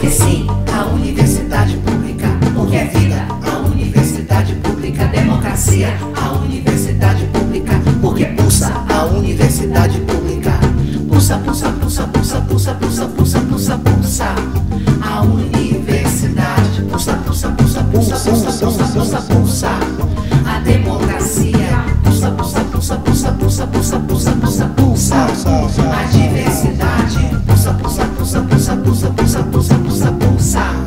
Porque sim, a universidade pública. Porque é vida, a universidade pública. Democracia, a universidade pública. Porque pulsa, a universidade pública. Pulsa, pulsa, pulsa, pulsa, pulsa, pulsa, pulsa, pulsa, pulsa. A universidade pulsa, pulsa, pulsa, pulsa, pulsa, pulsa, pulsa, pulsa. A democracia pulsa, pulsa, pulsa, pulsa, pulsa, pulsa, pulsa, pulsa, pulsa. A diversidade pulsa, pulsa, pulsa, pulsa, pulsa, pulsa, pulsa, pulsa, pulsa.